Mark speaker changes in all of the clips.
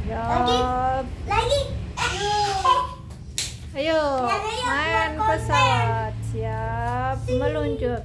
Speaker 1: Siap.
Speaker 2: Lagi.
Speaker 1: Ayo, main pesawat. Siap, meluncur.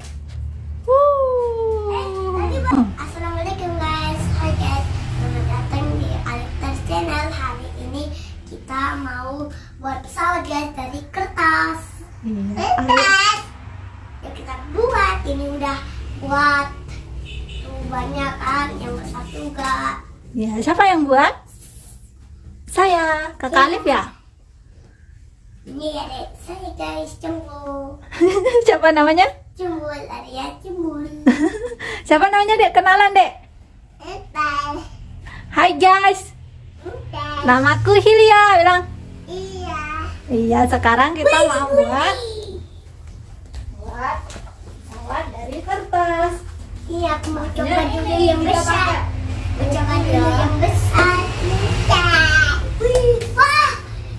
Speaker 2: Assalamualaikum guys. Hai guys. Selamat datang di Alektas Channel. Hari ini kita mau buat pesawat guys dari kertas. Kertas. Yang kita buat ini udah buat. Tuh banyak kan, yang satu enggak.
Speaker 1: Ya, siapa yang buat? Saya, Kakak Alif ya?
Speaker 2: Ini ada saya guys, Cembul.
Speaker 1: Siapa namanya?
Speaker 2: Cembul, Arya Cembul.
Speaker 1: Siapa namanya, Dek? Kenalan, Dek.
Speaker 2: Entar.
Speaker 1: Hai guys.
Speaker 2: Entar.
Speaker 1: Namaku Hilya, bilang.
Speaker 2: Iya.
Speaker 1: Iya, sekarang kita mau buat
Speaker 2: Buat.
Speaker 1: pesawat dari kertas.
Speaker 2: Iya, aku mau coba
Speaker 1: Ya,
Speaker 2: dulu
Speaker 1: ini
Speaker 2: yang
Speaker 1: kita
Speaker 2: besar.
Speaker 1: pakai.
Speaker 2: Mau coba dulu
Speaker 1: Ya.
Speaker 2: yang besar. Bentar. Wih, wah.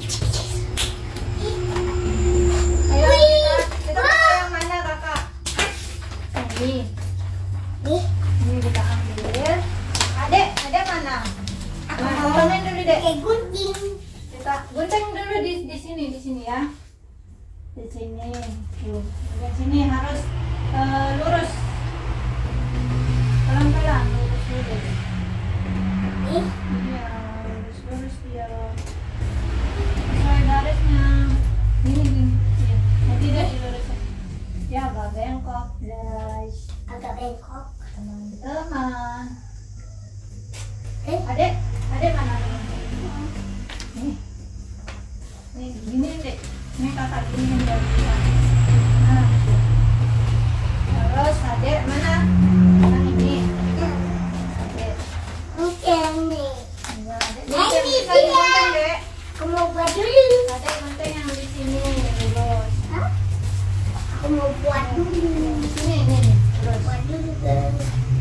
Speaker 1: Ayo,
Speaker 2: Wih.
Speaker 1: kita pakai yang mana, Kakak? Ini.
Speaker 2: Nih,
Speaker 1: Ini kita ambil. Adek mana?
Speaker 2: aku
Speaker 1: Nah,
Speaker 2: mau
Speaker 1: turunin dulu, Dek.
Speaker 2: pakai gunting.
Speaker 1: Kita gunting dulu di sini ya. Di sini. Tuh, di sini harus lurus. Pelan-pelan, lurus.
Speaker 2: Nih,
Speaker 1: Iya, lurus dia. Sesuai garisnya. Gini. Iya. Nanti dia dilurusin. Ya, agak bengkok, guys.
Speaker 2: agak bengkok.
Speaker 1: Teman-teman.
Speaker 2: Eh,
Speaker 1: Adek mana? Nih. Nih, gini, Dek. Ini kakak gini dari kita. Nah, gitu. Terus adek mana? Mana ini? Adek.
Speaker 2: mungkin nih.
Speaker 1: Enggak, adek.
Speaker 2: Nah,
Speaker 1: Gunting,
Speaker 2: ini
Speaker 1: bisa
Speaker 2: dia.
Speaker 1: digunting, Dek.
Speaker 2: Aku mau buat dulu.
Speaker 1: Adek gunting yang di sini, lurus.
Speaker 2: Hah? Aku mau buat dulu.
Speaker 1: Ini, lurus.
Speaker 2: Buat dulu guys.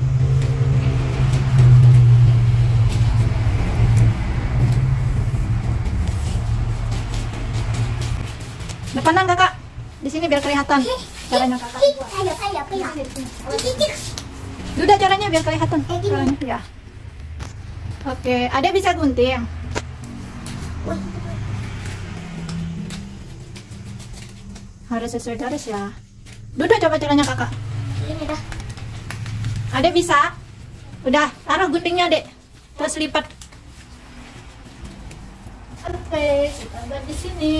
Speaker 1: Depanan kakak. Di sini biar kelihatan. Caranya kakak buat.
Speaker 2: Ayo.
Speaker 1: Udah caranya biar kelihatan.
Speaker 2: Kayak gini.
Speaker 1: Caranya, ya. Oke, adek bisa gunting.
Speaker 2: Wih,
Speaker 1: Harus sesuai garis ya. Udah coba caranya kakak.
Speaker 2: ini dah.
Speaker 1: Adek bisa? Udah, taruh guntingnya adek. Terus lipat. Oke, kita buat di sini.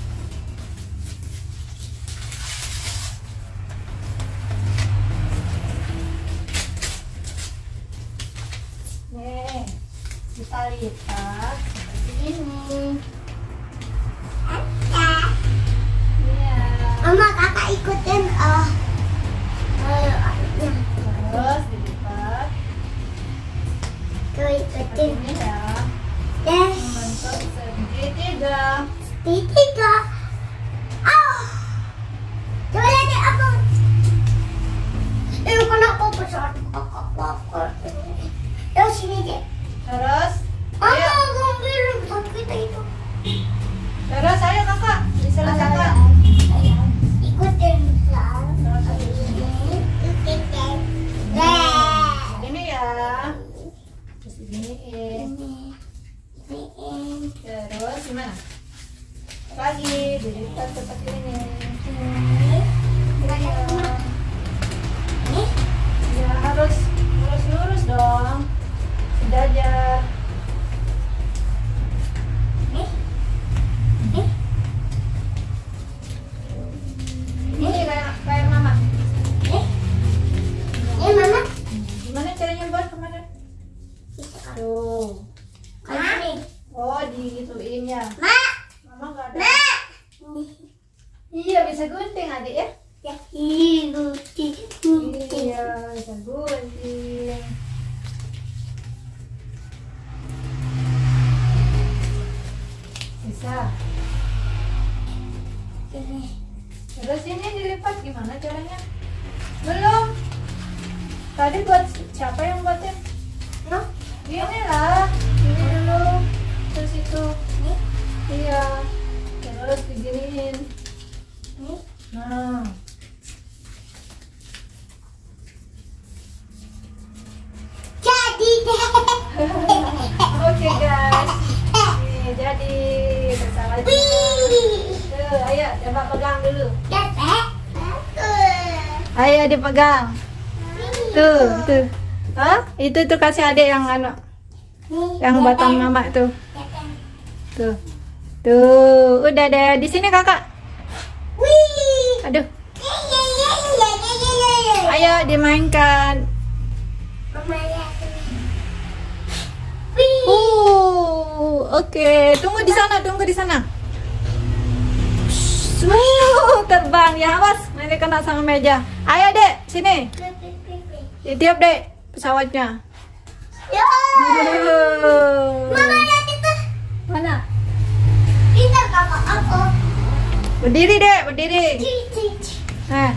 Speaker 1: Nih, kita lipat seperti ini. Iya.
Speaker 2: Mama, kakak ikutin
Speaker 1: Terus dilipat
Speaker 2: tuh ikutin.
Speaker 1: ini ya.
Speaker 2: Yes.
Speaker 1: Membentuk segitiga.
Speaker 2: Tiga. Coba lihat deh aku. Kenapa pesawat kakak? Yo sini deh.
Speaker 1: Terus,
Speaker 2: Mama,
Speaker 1: ayo.
Speaker 2: aku bilang pesawat kita itu.
Speaker 1: Terus ayo kakak, diselesaikan.
Speaker 2: Ikutin.
Speaker 1: Ini ya. Terus diginiin. Terus gimana? Lagi dilipat seperti ini. Ya harus lurus dong. Sejajar. Ini kayak mama.
Speaker 2: Mama.
Speaker 1: Gimana caranya buat kemarin? Tuh. Oh, digituin ya. Mama nggak ada. Iya, bisa gunting adik ya.
Speaker 2: Ya, ikutin.
Speaker 1: Iya, bisa gunting. Bisa. Terus ini dilipat gimana caranya? Belum. Tadi buat siapa yang buatin?
Speaker 2: No?
Speaker 1: Ini lah. jadi pesawatnya. Tuh, ayo coba pegang dulu. Ayo dipegang. Tuh. Hah? Itu kasih adik yang anu. Yang batang mama tuh. Tuh, udah deh di sini kakak. Aduh. Ayo dimainkan. Oke, tunggu di sana. Terbang ya, awas nanti kena sama meja. Ayo dek, sini. Ditiup dek pesawatnya.
Speaker 2: Mama lihat itu.
Speaker 1: Mana?
Speaker 2: Pintar kakak aku.
Speaker 1: Berdiri dek, berdiri. Nah.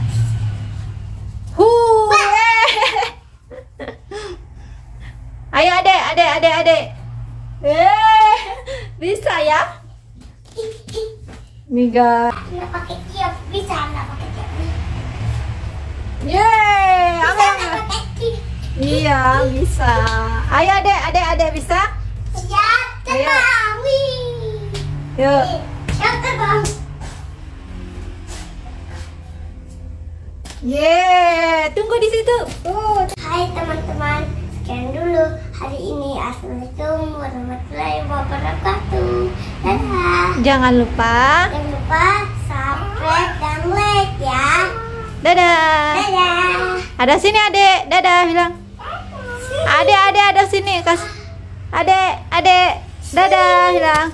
Speaker 1: Ayo adek. Bisa ya? Miga.
Speaker 2: Nggak pakai kios, bisa nggak pakai kios?
Speaker 1: Yeay,
Speaker 2: Bisa
Speaker 1: amin.
Speaker 2: nggak pakai kios?
Speaker 1: Iya, bisa. Ayo adek bisa?
Speaker 2: Siap, terbang.
Speaker 1: Yuk.
Speaker 2: Siap terbang.
Speaker 1: Yeay, tunggu di situ.
Speaker 2: Hai teman-teman, sekian dulu hari ini. Assalamualaikum warahmatullahi wabarakatuh. Dadah.
Speaker 1: Jangan lupa.
Speaker 2: Jangan lupa subscribe dan like ya.
Speaker 1: Dadah.
Speaker 2: Dadah.
Speaker 1: Ada sini adek. Dadah bilang. Adek ada sini. Adek. Dadah bilang.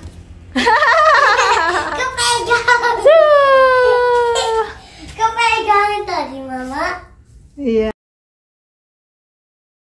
Speaker 2: Kepegang tadi mama.
Speaker 1: Iya.